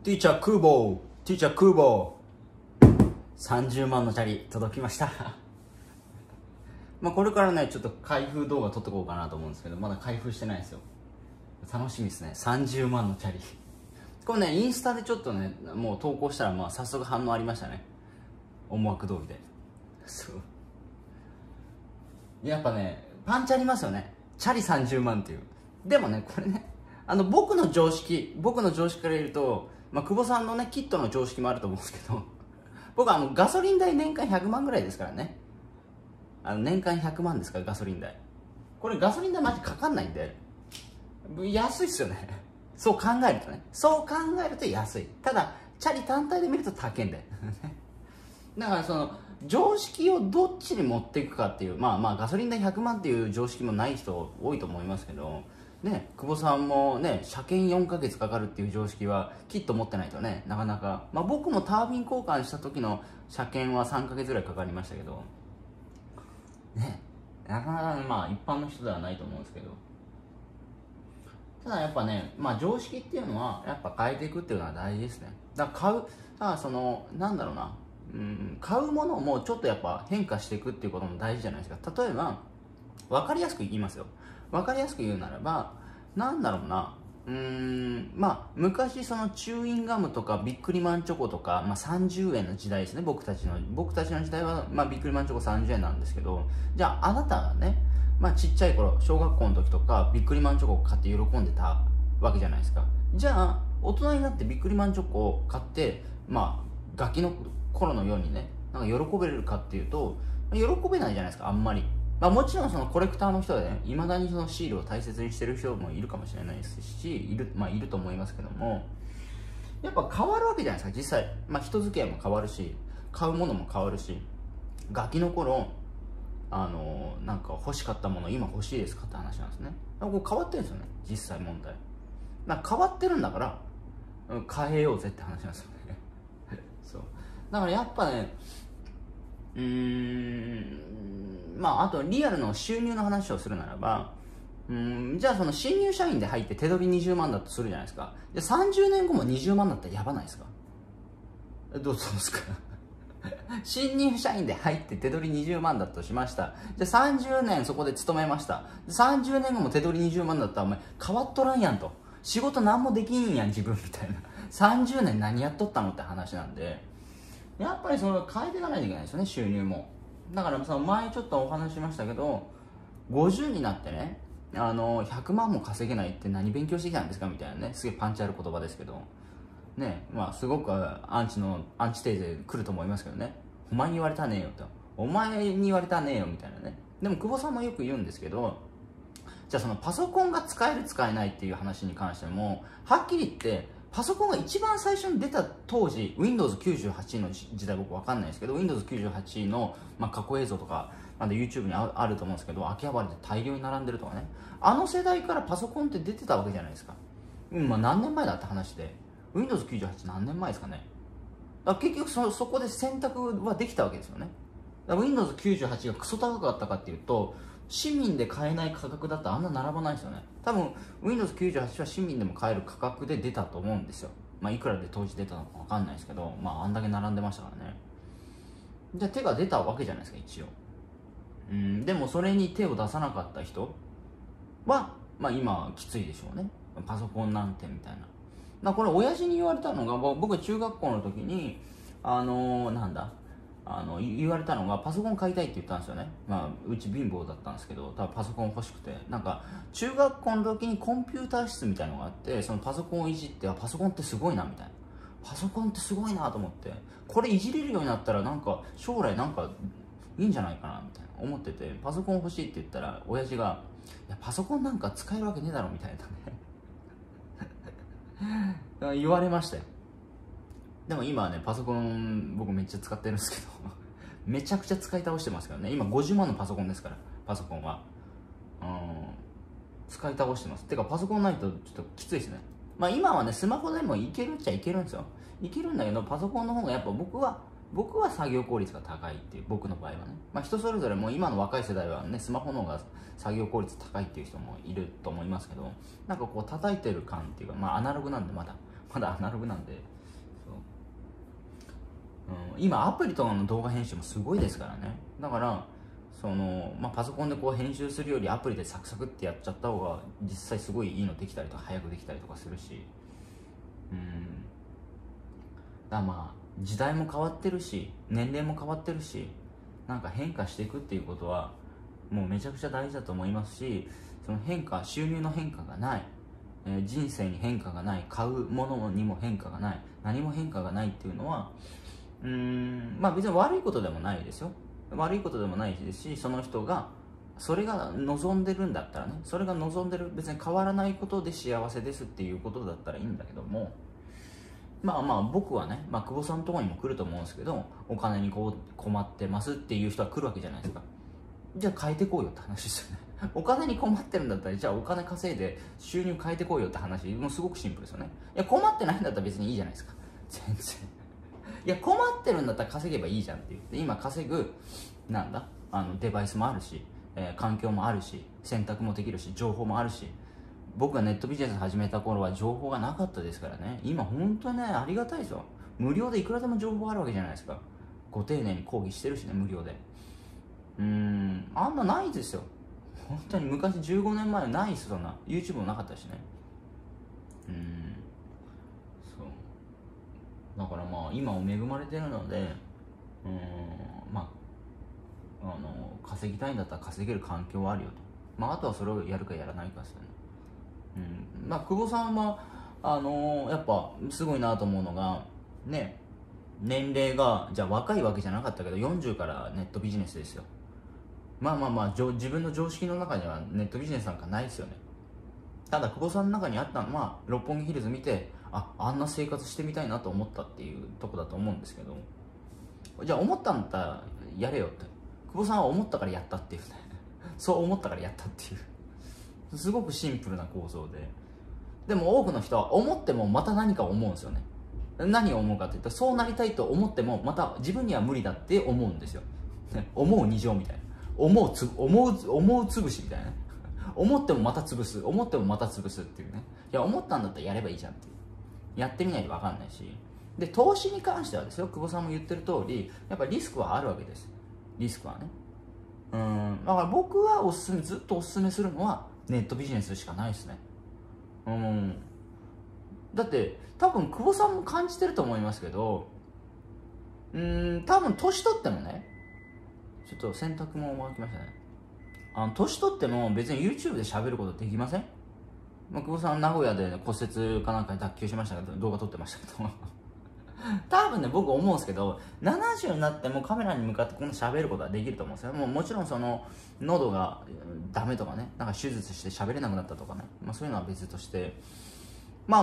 ティーチャー空母ティーチャー空母30万のチャリ届きましたまあこれからねちょっと開封動画撮ってこうかなと思うんですけど、まだ開封してないんですよ。楽しみですね。30万のチャリこれねインスタでちょっとねもう投稿したらまあ早速反応ありましたね。思惑通りで。そうやっぱねパンチありますよね、チャリ30万っていう。でもねこれね僕の常識から言うと、まあ、久保さんのねキットの常識もあると思うんですけど僕はガソリン代年間100万ぐらいですからね。年間100万ですからガソリン代。これガソリン代マジかかんないんで安いっすよねそう考えるとね、そう考えると安い。ただチャリ単体で見ると高いんでだからその常識をどっちに持っていくかっていう、まあガソリン代100万っていう常識もない人多いと思いますけどね、久保さんもね車検4ヶ月かかるっていう常識はきっと持ってないとねなかなか、まあ、僕もタービン交換した時の車検は3ヶ月ぐらいかかりましたけどね、なかなかまあ一般の人ではないと思うんですけど、ただやっぱね、まあ常識っていうのはやっぱ変えていくっていうのは大事ですね。だからだからそのなんだろうな、買うものもちょっとやっぱ変化していくっていうことも大事じゃないですか。例えば分かりやすく言いますよ。分かりやすく言うならばなんだろうな、まあ昔そのチューインガムとかビックリマンチョコとか、まあ、30円の時代ですね。僕たちの時代は、まあ、ビックリマンチョコ30円なんですけど、じゃああなたがね、まあ、ちっちゃい頃小学校の時とかビックリマンチョコを買って喜んでたわけじゃないですか。じゃあ大人になってビックリマンチョコを買ってまあガキの頃のようにねなんか喜べるかっていうと喜べないじゃないですかあんまり。まあ、もちろんそのコレクターの人でねいまだにそのシールを大切にしてる人もいるかもしれないですしいると思いますけども、やっぱ変わるわけじゃないですか実際。まあ、人付き合いも変わるし買うものも変わるし、ガキの頃なんか欲しかったもの今欲しいですかって話なんですね。だからこう変わってるんですよね実際問題。だから変わってるんだから変えようぜって話なんですよねそうだからやっぱねまああとリアルの収入の話をするならばじゃあその新入社員で入って手取り20万だとするじゃないですか。で30年後も20万だったらやばないですか。どうですか新入社員で入って手取り20万だとしました。じゃあ30年そこで勤めました。30年後も手取り20万だったらお前変わっとらんやんと、仕事何もできんやん自分みたいな30年何やっとったのって話なんで、やっぱりその変えていかないといけないですよね収入も。だからその前ちょっとお話ししましたけど50になってね100万も稼げないって何勉強してきたんですかみたいなね、すげえパンチある言葉ですけどね、まあすごくアンチテーゼ来ると思いますけどね、お前に言われたねえよと、お前に言われたねえよみたいなね。でも久保さんもよく言うんですけど、じゃあそのパソコンが使える使えないっていう話に関してもはっきり言ってパソコンが一番最初に出た当時 Windows98 の時代僕わかんないですけど Windows98 の、まあ、過去映像とかまだ YouTube にあると思うんですけど秋葉原で大量に並んでるとかね、あの世代からパソコンって出てたわけじゃないですか。まあ何年前だって話で Windows98 何年前ですかね。だから結局そこで選択はできたわけですよね。だから Windows98 がクソ高かったかっていうと市民で買えない価格だったらあんな並ばないですよね。多分 Windows98 は市民でも買える価格で出たと思うんですよ。まあいくらで当時出たのか分かんないですけど、まああんだけ並んでましたからね。じゃあ手が出たわけじゃないですか一応。でもそれに手を出さなかった人はまあ今きついでしょうね。パソコンなんてみたいな。これ親父に言われたのが僕中学校の時になんだ言われたのがパソコン買いたいって言ったんですよね。まあうち貧乏だったんですけど多分パソコン欲しくて、なんか中学校の時にコンピューター室みたいのがあってそのパソコンをいじってパソコンってすごいなみたいな、パソコンってすごいなと思ってこれいじれるようになったらなんか将来なんかいいんじゃないかなみたいな思ってて、パソコン欲しいって言ったら親父がいやパソコンなんか使えるわけねえだろみたいなね言われましたよ。でも今はねパソコン僕めっちゃ使ってるんですけどめちゃくちゃ使い倒してますからね。今50万のパソコンですからパソコンは使い倒してます。てかパソコンないとちょっときついですね。まあ今はねスマホでもいけるっちゃいけるんですよ。いけるんだけどパソコンの方がやっぱ僕は作業効率が高いっていう僕の場合はね、まあ人それぞれもう今の若い世代はねスマホの方が作業効率高いっていう人もいると思いますけど、なんかこう叩いてる感っていうかまあアナログなんでまだアナログなんで今アプリとかの動画編集もすごいですからね。だからパソコンでこう編集するよりアプリでサクサクってやっちゃった方が実際すごいいいのできたりとか早くできたりとかするし、だから時代も変わってるし年齢も変わってるし、なんか変化していくっていうことはもうめちゃくちゃ大事だと思いますし、その収入の変化がない、人生に変化がない、買うものにも変化がない、何も変化がないっていうのは別に悪いことでもないですよ。悪いことでもないですし、その人がそれが望んでるんだったらね、それが望んでる、別に変わらないことで幸せですっていうことだったらいいんだけども、僕はね、久保さんのところにも来ると思うんですけど、お金に困ってますっていう人は来るわけじゃないですか。じゃあ変えてこうよって話ですよね。お金に困ってるんだったら、じゃあお金稼いで収入変えてこうよって話、もうすごくシンプルですよね。いや、困ってないんだったら別にいいじゃないですか、全然。いや、困ってるんだったら稼げばいいじゃんって言って、今稼ぐデバイスもあるし、環境もあるし、選択もできるし、情報もあるし。僕がネットビジネス始めた頃は情報がなかったですからね。今本当にね、ありがたいですよ。無料でいくらでも情報あるわけじゃないですか。ご丁寧に講義してるしね、無料で。あんなないですよ。本当に昔15年前はないです、そんな。YouTube もなかったしね。そうだから今を恵まれてるので、稼ぎたいんだったら稼げる環境はあるよと。あとはそれをやるかやらないかですよね。久保さんはやっぱすごいなと思うのがね、年齢がじゃあ若いわけじゃなかったけど40からネットビジネスですよ。自分の常識の中にはネットビジネスなんかないですよね。ただ久保さんの中にあったのは六本木ヒルズ見てあんな生活してみたいなと思ったっていうとこだと思うんですけど、じゃあ思ったんだったらやれよって、久保さんは思ったからやったっていうねそう思ったからやったっていうすごくシンプルな構造で、でも多くの人は思ってもまた何か思うんですよね。何を思うかっていったら、そうなりたいと思ってもまた自分には無理だって思うんですよ思う二乗みたいな、思う潰しみたいな思ってもまた潰す、思ってもまた潰すっていうね。いや、思ったんだったらやればいいじゃんっていう、やってみないと分かんないし。で、投資に関してはですよ、久保さんも言ってる通りやっぱりリスクはあるわけです。リスクはね。だから僕はずっとおすすめするのはネットビジネスしかないですね。だって多分久保さんも感じてると思いますけど、多分年取ってもね、ちょっと洗濯も回きましたね。年取っても別に YouTube で喋ることできません？久保さん名古屋で、骨折かなんかに脱臼しましたけど、動画撮ってましたけど多分ね、僕思うんですけど、70になってもカメラに向かってこの喋ることはできると思うんですよ。もちろんその喉がダメとかね、なんか手術して喋れなくなったとかね、そういうのは別として、カ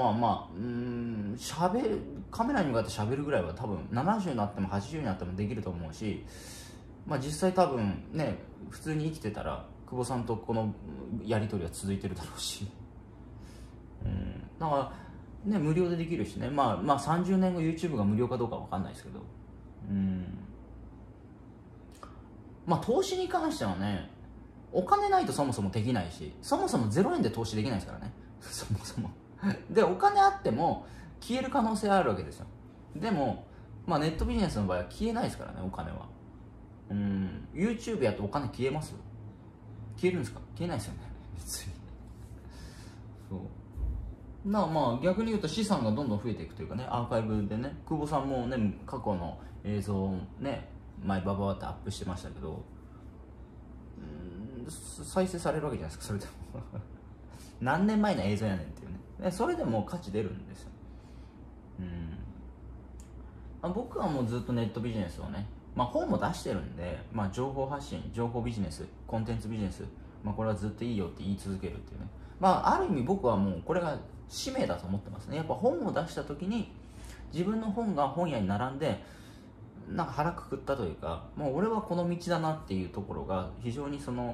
メラに向かって喋るぐらいは多分70になっても80になってもできると思うし、実際多分ね、普通に生きてたら久保さんとこのやり取りは続いてるだろうし、だからね、無料でできるしね。30年後 YouTube が無料かどうかは分かんないですけど、投資に関してはね、お金ないとそもそもできないし、そもそも0円で投資できないですからねそもそもで、お金あっても消える可能性はあるわけですよ。でもネットビジネスの場合は消えないですからね、お金は。YouTube やってお金消えます？消えるんですか？消えないですよね別にそう逆に言うと資産がどんどん増えていくというかね、アーカイブでね、久保さんもね、過去の映像をね、前バババってアップしてましたけど、再生されるわけじゃないですか、それでも何年前の映像やねんっていうね。それでも価値出るんですよ。僕はもうずっとネットビジネスをね、本も出してるんで、情報発信、情報ビジネス、コンテンツビジネス、これはずっといいよって言い続けるっていうね。ある意味僕はもうこれが使命だと思ってますね。やっぱ本を出した時に自分の本が本屋に並んでなんか腹くくったというか、もう俺はこの道だなっていうところが非常に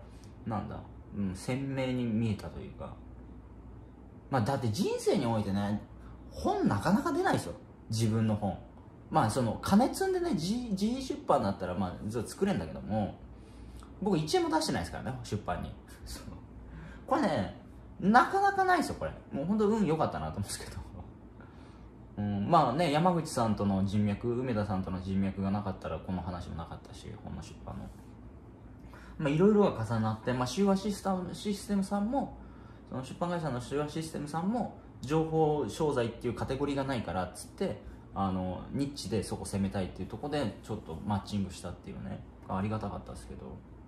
鮮明に見えたというか、だって人生においてね、本なかなか出ないですよ、自分の本。金積んでね、自費出版だったらずっと作れるんだけども、僕1円も出してないですからね、出版にこれね、なかなかないですよ、これ。もう本当運良かったなと思うんですけどまあね、山口さんとの人脈、梅田さんとの人脈がなかったらこの話もなかったし、本の出版のまあいろいろが重なって、まあ、修和システムさんも、その出版会社の修和システムさんも情報商材っていうカテゴリーがないからっつって、ニッチでそこ攻めたいっていうところでちょっとマッチングしたっていうね、ありがたかったですけど、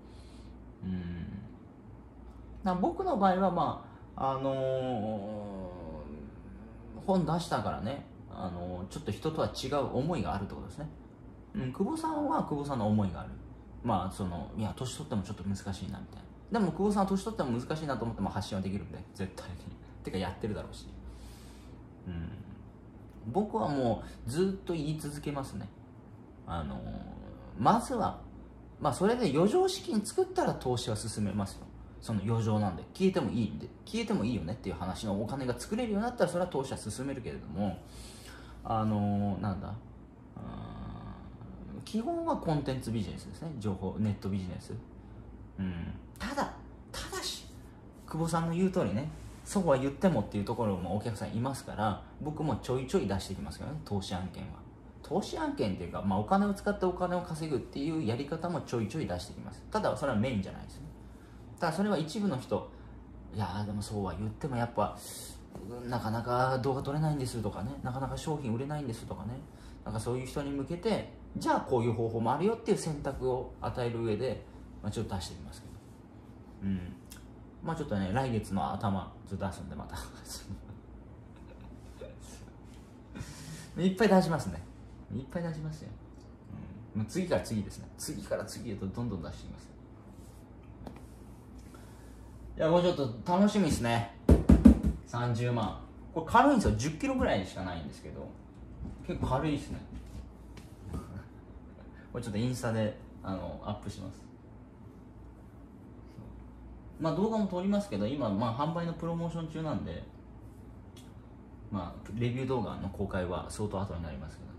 僕の場合はまあ本出したからね、ちょっと人とは違う思いがあるってことですね。久保さんは久保さんの思いがある。まあいや年取ってもちょっと難しいなみたいな。でも久保さんは年取っても難しいなと思っても発信はできるんで、絶対にてかやってるだろうし、僕はもうずっと言い続けますね。まずはまあそれで余剰資金作ったら投資は進めますよ。その余剰なんで消えてもいいんで、消えてもいいよねっていう話のお金が作れるようになったらそれは投資は進めるけれども、なんだ、基本はコンテンツビジネスですね。情報ネットビジネス。ただし久保さんの言う通りね、そうは言ってもっていうところもお客さんいますから、僕もちょいちょい出してきますけどね、投資案件は。投資案件っていうか、まあ、お金を使ってお金を稼ぐっていうやり方もちょいちょい出してきます。ただそれはメインじゃないですね。ただそれは一部の人、いやでもそうは言ってもやっぱなかなか動画撮れないんですとかね、なかなか商品売れないんですとかね、なんかそういう人に向けて、じゃあこういう方法もあるよっていう選択を与える上で、まあ、ちょっと出してみますけど、まあちょっとね、来月の頭ちょっと出すんで、またいっぱい出しますね。いっぱい出しますよ。もう次から次ですね。次から次へとどんどん出していきます。いや、もうちょっと楽しみですね。30万。これ軽いんですよ。10キロぐらいしかないんですけど、結構軽いですね。これちょっとインスタでアップします。まあ動画も撮りますけど、今まあ販売のプロモーション中なんで、まあレビュー動画の公開は相当後になりますけど、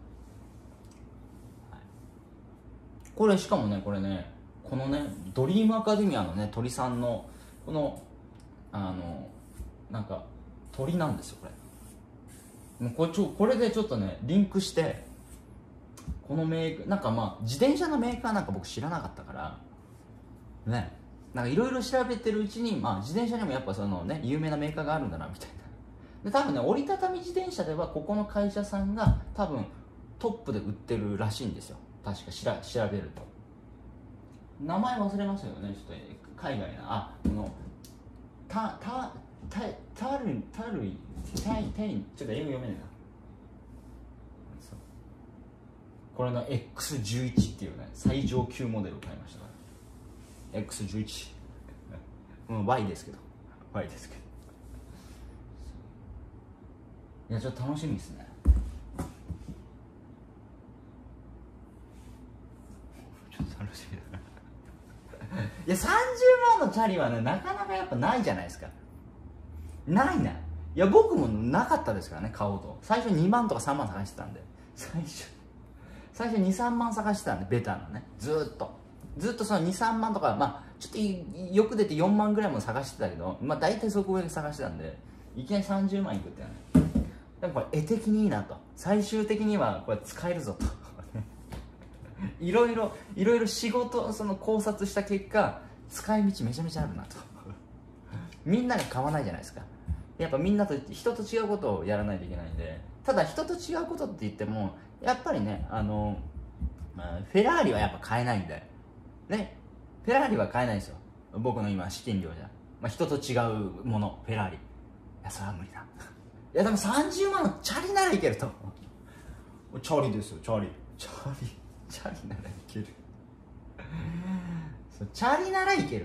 これしかもね、これね、このねドリームアカデミアのね鳥さんのこのなんか鳥なんですよ。もうこれでちょっとねリンクして、このメーカーなんか、まあ自転車のメーカーなんか僕知らなかったからね、なんかいろいろ調べてるうちに、まあ自転車にもやっぱそのね有名なメーカーがあるんだなみたいな。で多分ね、折りたたみ自転車ではここの会社さんが多分トップで売ってるらしいんですよ。確か調べると名前忘れますよね。ちょっと海外な、このタルイちょっと英語読めないな。これの X11 っていうね最上級モデルを買いましたから X11 Y ですけど、いやちょっと楽しみですね。ちょっと楽しみだないや30万のチャリはねなかなかやっぱないじゃないですか。ない。いや僕もなかったですからね、買おうと。最初2万とか3万探してたんで、最初 2,3 万探してたんで、ベタなね、ずっとその 2,3 万とか、まあちょっとよく出て4万ぐらいも探してたけど、まあ大体そこ上で探してたんで、いきなり30万いくってね。でもこれ絵的にいいなと、最終的にはこれ使えるぞといろいろ仕事その考察した結果、使い道めちゃめちゃあるなとみんなが買わないじゃないですか。やっぱみんなと人と違うことをやらないといけないんで、ただ人と違うことって言ってもやっぱりね、フェラーリはやっぱ買えないんでね。フェラーリは買えないんですよ、僕の今資金量じゃ。まあ、人と違うもの、フェラーリ、いやそれは無理だいやでも30万のチャリならいけると。チャリですよ、チャリならいけるそうチャリならいける。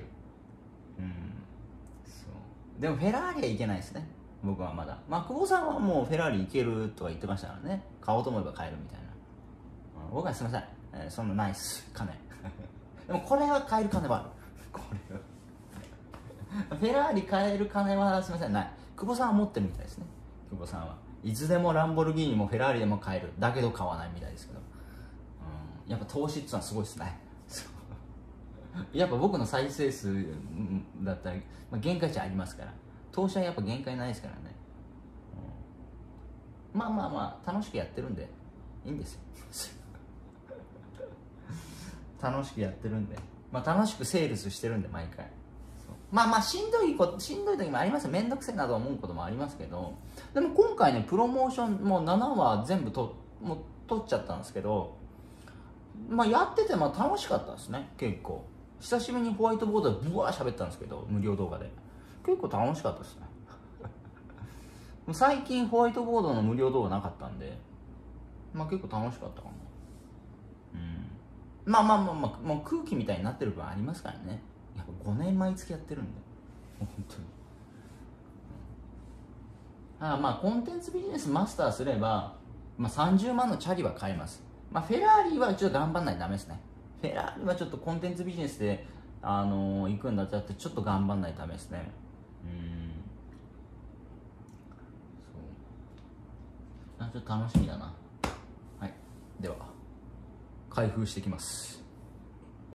そうでもフェラーリはいけないですね、僕はまだ。まあ久保さんはもうフェラーリいけるとは言ってましたからね、買おうと思えば買えるみたいな。僕はすみません、そんなないっす金でもこれは買える金はあるこれはフェラーリ買える金はすみませんない。久保さんは持ってるみたいですね。久保さんはいつでもランボルギーニもフェラーリでも買える、だけど買わないみたいですけど、やっぱ投資っていうのはすごいですねやっぱ僕の再生数だったら、まあ、限界値ありますから、投資はやっぱ限界ないですからね。 まあまあまあ楽しくやってるんでいいんですよ楽しくやってるんで、まあ、楽しくセールスしてるんで毎回。まあまあしんどい時もありますよ。めんどくせえなと思うこともありますけど、でも今回ねプロモーションもう7話全部もう取っちゃったんですけど、まあやってても楽しかったですね。結構久しぶりにホワイトボードでブワー喋ったんですけど、無料動画で結構楽しかったですね最近ホワイトボードの無料動画なかったんで、まあ結構楽しかったかな。まあまあまあまあ、もう空気みたいになってる分ありますからね。やっぱ5年毎月やってるんで、もう本当に。まあコンテンツビジネスマスターすれば、まあ、30万のチャリは買えます。まあフェラーリはちょっと頑張んないとダメですね。フェラーリはちょっとコンテンツビジネスで行くんだったらちょっと頑張んないとダメですね。そう、ちょっと楽しみだな。はい、では開封してきます。